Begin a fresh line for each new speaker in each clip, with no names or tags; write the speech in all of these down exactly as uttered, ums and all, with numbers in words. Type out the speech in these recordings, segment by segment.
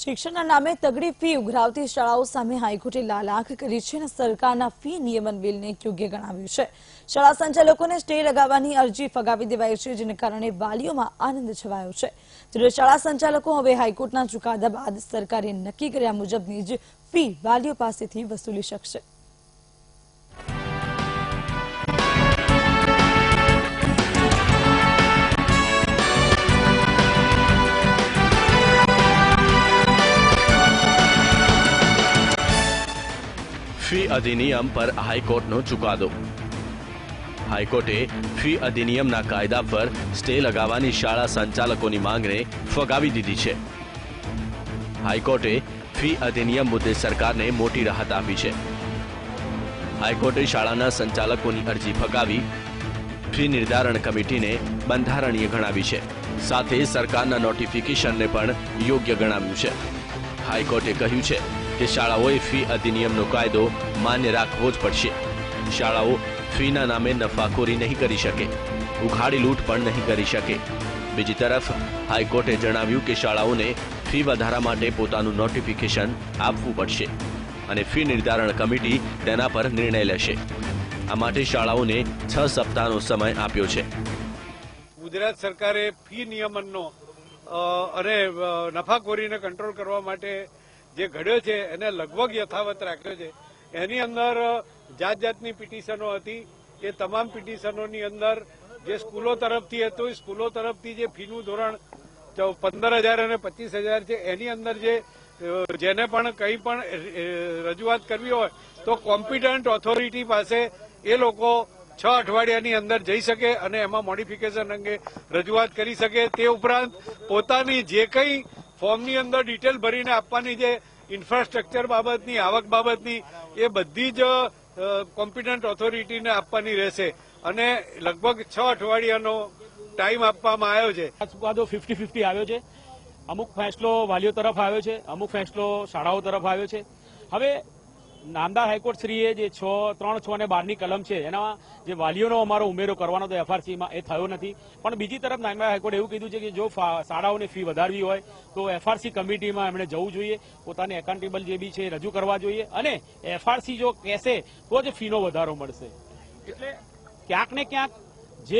શિક્ષણના નામે તગડી ફી ઉઘરાવતી શાળાઓ સામે હાઈકોર્ટે લાલાખ કરી છે અને સરકારના ફી નિયમન બિલને યોગ્ય ગણાવ્યું છે। શાળા સંચાલકોને સ્ટે લગાવવાની અરજી ફગાવી દેવાઈ છે, જેને કારણે વાલીઓમાં આનંદ છવાયો છે। ત્યારે શાળા સંચાલકો હવે હાઈકોર્ટના ચુકાદા બાદ સરકારે નક્કી કર્યા મુજબની જ ફી વાલીઓ પાસેથી વસૂલી શકશે।
फी अधिनियम पर हाईकोर्टનો ચુકાદો। હાઈકોર્ટે ફી અધિનિયમના કાયદા પર સ્ટે લગાવવાની શાળા સંચાલકોની માંગને ફગાવી દીધી છે। હાઈકોર્ટે ફી અધિનિયમ મુદ્દે સરકારને મોટી રાહત આપી છે। હાઈકોર્ટે શાળાના સંચાલકોની અરજી ફગાવી ફી નિર્ધારણ કમિટીને બંધારણીય ગણાવી છે, સાથે સરકારના નોટિફિકેશનને પણ યોગ્ય ગણાવ્યું છે। હાઈકોર્ટે કહ્યું છે કે શાળાઓએ ફી અધિનિયમનો કાયદો માન્ય રાખવો જ પડશે। શાળાઓ ફીના નામે નફાખોરી નહીં કરી શકે, ઉઘાડી લૂંટ પણ નહીં કરી શકે। બીજી તરફ હાઈકોર્ટે જણાવ્યું કે શાળાઓને ફી વધારા માટે પોતાનું નોટિફિકેશન આપવું પડશે અને ફી નિર્ધારણ કમિટી તેના પર નિર્ણય લેશે। આ માટે શાળાઓને છ સપ્તાહનો સમય આપ્યો છે।
ગુજરાત સરકારે ફી નિયમનનો અને નફાખોરીને કંટ્રોલ કરવા માટે જે ઘડ્યો છે એને લગભગ યથાવત રાખ્યો છે। એની અંદર જાત જાતની પિટિશનો હતી, એ તમામ પિટિશનોની અંદર જે સ્કૂલો તરફથી હતું, સ્કૂલો તરફથી જે ફીનું ધોરણ પંદર હજાર અને પચીસ હજાર છે, એની અંદર જે જેને પણ કંઈ પણ રજૂઆત કરવી હોય તો કોમ્પિટન્ટ ઓથોરિટી પાસે એ લોકો છ અઠવાડિયાની અંદર જઈ શકે અને એમાં મોડિફિકેશન અંગે રજૂઆત કરી શકે। તે ઉપરાંત પોતાની જે કંઈ ફોર્મની અંદર ડિટેલ ભરીને આપવાની જે ઇન્ફ્રાસ્ટ્રક્ચર બાબતની, આવક બાબતની, એ બધી જ કોમ્પિટન્ટ ઓથોરિટીને આપવાની રહેશે અને લગભગ છ અઠવાડિયાનો ટાઈમ આપવામાં આવ્યો છે।
આ ચુકાદો ફિફ્ટી ફિફ્ટી આવ્યો છે। અમુક ફેસલો વાલીઓ તરફ આવ્યો છે, અમુક ફેસલો શાળાઓ તરફ આવ્યો છે। હવે નામદાર હાઈકોર્ટ શ્રીએ જે છ ત્રણ છ અને બારની કલમ છે એના જે વાલીઓનો અમારો ઉમેરો કરવાનો હતો એફઆરસીમાં એ થયો નથી, પણ બીજી તરફ નામદાર હાઈકોર્ટે એવું કીધું છે કે જો શાળાઓને ફી વધારવી હોય તો એફઆરસી કમિટીમાં એમણે જવું જોઈએ, પોતાને એકાઉન્ટેબલ જે બી છે રજૂ કરવા જોઈએ અને એફઆરસી જો કહેશે તો જ ફીનો વધારો મળશે। એટલે ક્યાંક ને ક્યાંક જે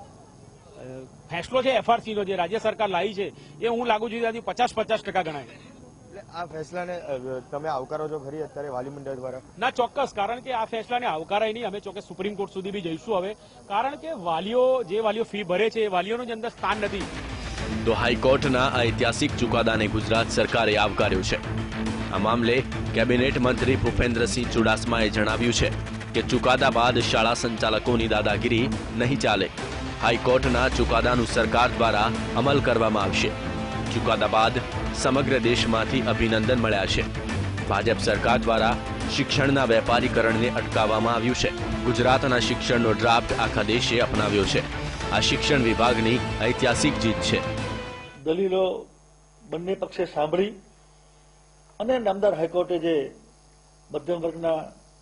ફેસલો છે એફઆરસીનો જે રાજ્ય સરકાર લાવી છે એ હું લાગુ છું પચાસ પચાસ ટકા ગણાય।
આ ફેસલાને તમે આવકારો છો ખરી અત્યારે વાલી મંડળ દ્વારા?
ના, ચોક્કસ, કારણ કે આ ફેસલાને આવકારાય નહીં, અમે ચોક્કસ સુપ્રીમ કોર્ટ સુધી બી જઈશું હવે, કારણ કે વાલીઓ જે વાલીઓ ફી ભરે છે એ વાલીઓનું જ અંદર સ્થાન નથી।
તો હાઈકોર્ટના આ ઐતિહાસિક ચુકાદાને ગુજરાત સરકારે આવકાર્યો છે। આ મામલે કેબિનેટ મંત્રી ભૂપેન્દ્રસિંહ ચુડાસમાએ જણાવ્યું છે કે ચુકાદા બાદ શાળા સંચાલકોની દાદાગીરી નહીં ચાલે। હાઈકોર્ટના ચુકાદાનું સરકાર દ્વારા અમલ કરવામાં આવશે। ચુકાદા બાદ સમગ્ર દેશમાંથી અભિનંદન મળ્યા છે। ભાજપ સરકાર દ્વારા શિક્ષણના વેપારીકરણને અટકાવવામાં આવ્યું છે। ગુજરાતના શિક્ષણનો ડ્રાફ્ટ આખા દેશે અપનાવ્યો છે। આ શિક્ષણ વિભાગની ઐતિહાસિક જીત છે।
દલીલો બંને પક્ષે સાંભળી અને નામદાર હાઈકોર્ટે જે મધ્યમ વર્ગના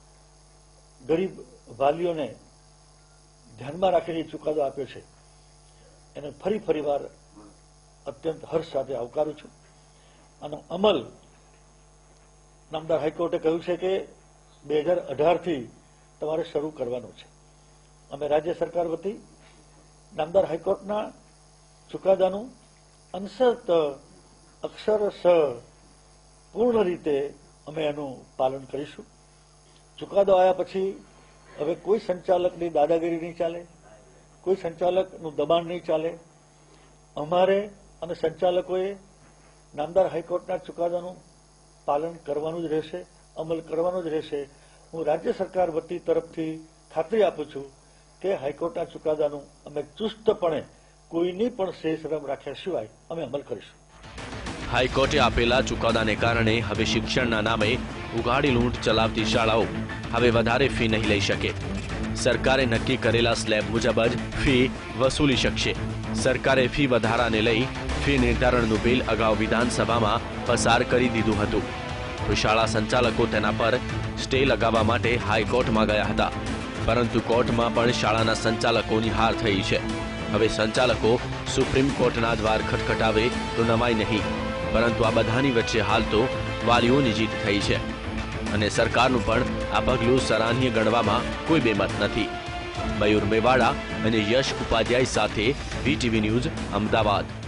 ગરીબ વાલીઓને ધ્યાનમાં રાખીને ચુકાદો આપ્યો છે એને ફરી ફરીવાર અત્યંત હર્ષ સાથે આવકારું છું। આનો અમલ નામદાર હાઈકોર્ટે કહ્યું છે કે બે હજાર અઢારથી તમારે શરૂ કરવાનો છે। અમે રાજ્ય સરકાર વતી નામદાર હાઈકોર્ટના ચુકાદાનું અંશત અક્ષરશ પૂર્ણ રીતે અમે એનું પાલન કરીશું। ચુકાદો આવ્યા પછી હવે કોઈ સંચાલકની દાદાગીરી નહીં ચાલે, કોઈ સંચાલકનું દબાણ નહીં ચાલે। અમારે અને સંચાલકોએ નામદાર હાઈકોર્ટના ચુકાદાનું પાલન કરવાનું જ રહેશે, અમલ કરવાનો જ રહેશે। હું રાજ્ય સરકાર વતી તરફથી ખાતરી આપું છું કે હાઈકોર્ટના ચુકાદાનું અમે ચુસ્તપણે કોઈની પણ શેષરમ રાખ્યા સિવાય અમે અમલ કરીશું।
હાઈકોર્ટે આપેલા ચુકાદાને કારણે હવે શિક્ષણના નામે ઉઘાડી લૂંટ ચલાવતી શાળાઓ હવે વધારે ફી નહીં લઈ શકે। સરકારે નક્કી કરેલા સ્લેબ મુજબ જ ફી વસૂલી શકશે। સરકારે ફી વધારાને લઈ ફી નિર્ધારણનું બિલ અગાઉ વિધાનસભામાં પસાર કરી દીધું હતું, તો શાળા સંચાલકો તેના પર સ્ટે લગાવવા માટે હાઈકોર્ટમાં ગયા હતા, પરંતુ કોર્ટમાં પણ શાળાના સંચાલકોની હાર થઈ છે। હવે સંચાલકો સુપ્રીમ કોર્ટના દ્વાર ખટખટાવે તો નવાઈ નહીં। પરંતુ આ બધાની વચ્ચે હાલ તો વાલીઓની જીત થઈ છે અને સરકારનું પણ આ પગલું સરાહનીય ગણવામાં કોઈ બેમત નથી. મયુર મેવાડા અને યશ ઉપાધ્યાય સાથે વીટીવી ન્યૂઝ, અમદાવાદ.